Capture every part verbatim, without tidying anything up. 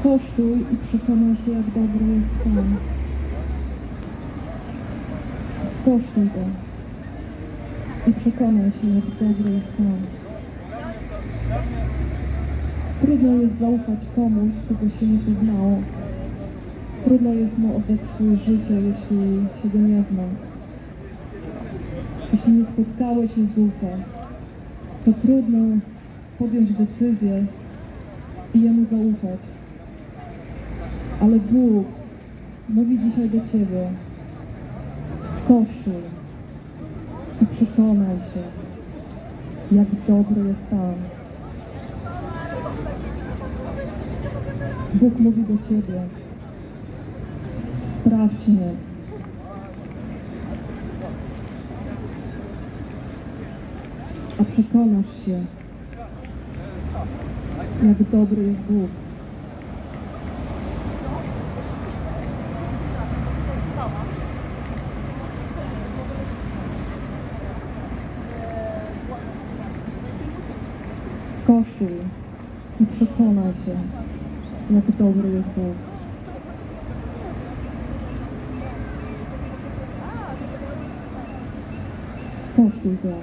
Skosztuj i przekonaj się, jak dobry jest Pan. Skosztuj go i przekonaj się, jak dobry jest Pan. Trudno jest zaufać komuś, kogo się nie poznało. Trudno jest mu oddać swoje życie, jeśli się go nie zna. Jeśli nie spotkałeś Jezusa, to trudno podjąć decyzję i Jemu zaufać. Ale Bóg mówi dzisiaj do Ciebie: skosztuj i przekonaj się, jak dobry jest Pan. Bóg mówi do Ciebie: sprawdź mnie. A przekonasz się, jak dobry jest Bóg. Skosztuj i przekonaj się, jak dobry jest Bóg. Skosztuj go.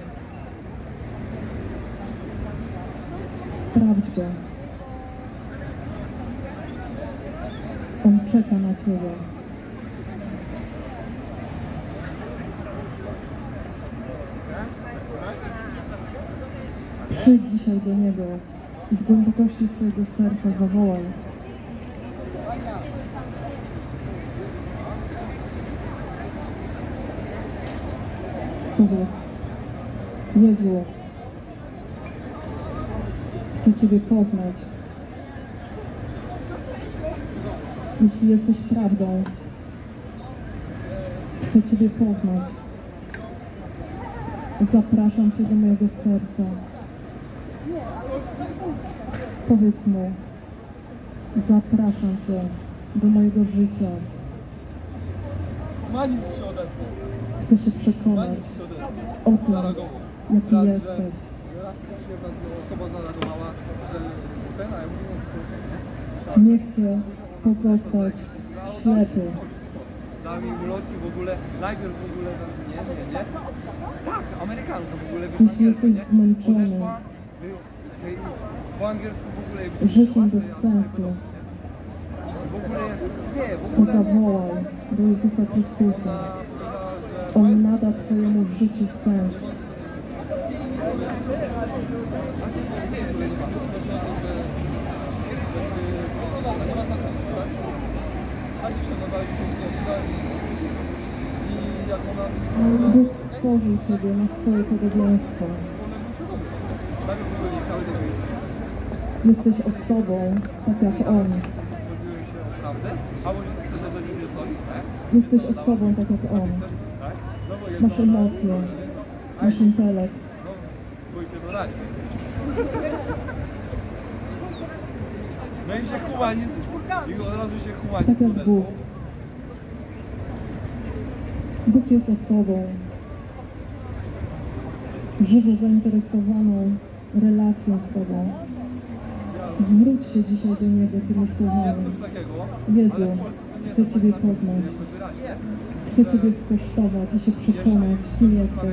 Sprawdź go. On czeka na Ciebie. Przyjdź dzisiaj do Niego i z głębokości swojego serca zawołaj: powiedz: Jezu, chcę Ciebie poznać. Jeśli jesteś prawdą, chcę Ciebie poznać. Zapraszam Cię do mojego serca. Powiedz Mu: zapraszam Cię do mojego życia. Chcę się przekonać o tym, jaki jesteś. Nie chcę pozostać ślepy. Dał mi ulotki w ogóle, najpierw w ogóle, nie, nie, nie. Tak, Amerykanka w ogóle, wiesz, jeśli jesteś zmęczony podeszła, po angielsku w ogóle... życiem bez sensu, W ogóle, nie, w to ogóle... zawołaj do Jezusa Chrystusa. On nada Twojemu życiu sens. Bóg stworzył Ciebie na swoje podobieństwo. Jesteś osobą, tak jak On. Jesteś osobą, tak jak On. Masz emocje, masz intelekt. No i się chłani, i od razu się chłani. Tak jak Bóg. Bóg jest osobą żywo zainteresowaną relacją z Tobą. Zwróć się dzisiaj do Niego tymi słowami: Jezu, chcę Ciebie poznać. Chcę Ciebie skosztować i się przekonać, kim jesteś.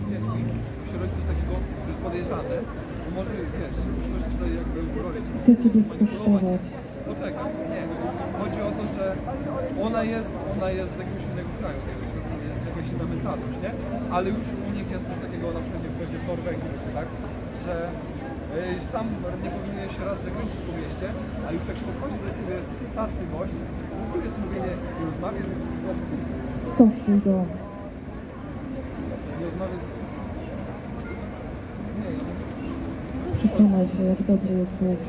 Chcę Ciebie skosztować. Poczekaj, nie. Chodzi o to, że ona jest, ona jest z jakiegoś innego kraju, jest jakaś inna mentalność, nie? Ale już u nich jest coś takiego, na przykład w Norwegii, tak? Że y, sam nie powinieneś się raz zakręcić po mieście, ale już jak podchodzi do Ciebie starszy gość, w ogóle jest mówienie: nie rozmawiaj z obcym. Skosztuj go. Nie rozmawiaj z obcym. Przekonaj się, jak dobry jest Bóg.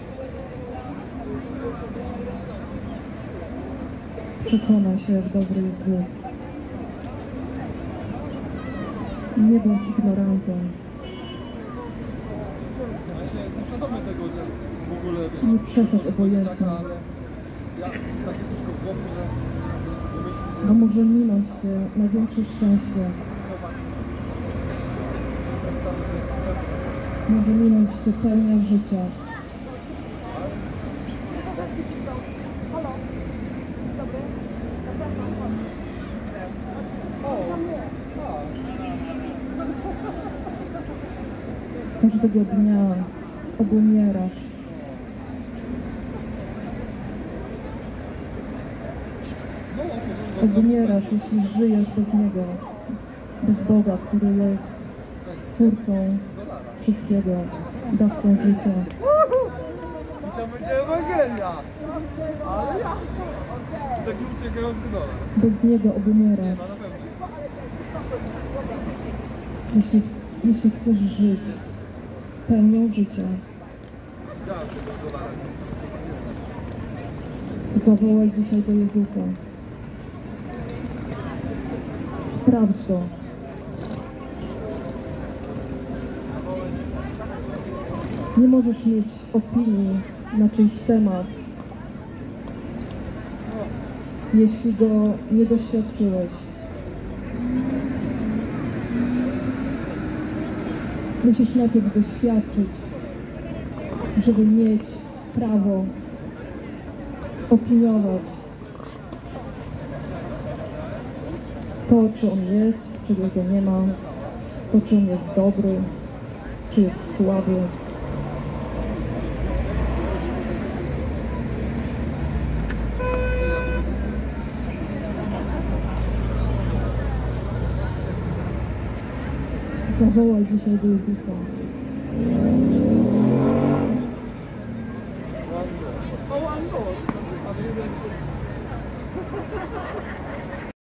Przekonaj się, jak dobry jest Bóg. Nie bądź ignorantem. Ja się jestem świadomy tego, że w ogóle, wiesz, Nie przechodź obojętnie. ale ja takie coś w głowie, że myślisz, że... Bo może minąć Cię największe szczęście. Może minąć Cię pełnia życia. Każdego dnia obumierasz. Obumierasz, jeśli żyjesz bez Niego, bez Boga, który jest Stwórcą wszystkiego, dawcą życia. I to będzie Ewangelia! Ale ja! To taki uciekający dolar. Bez Niego obumierasz. No na pewno. Jeśli, jeśli chcesz żyć pełnią życia, Chciałem tego dolara. zawołaj dzisiaj do Jezusa. Sprawdź Go. Nie możesz mieć opinii na czyjś temat, jeśli Go nie doświadczyłeś. Musisz najpierw doświadczyć, żeby mieć prawo opiniować to, czy On jest, czy Go nie ma, to, czy On jest dobry, czy jest słaby. Zawołaj dzisiaj do Jezusa. O, Andor! A wy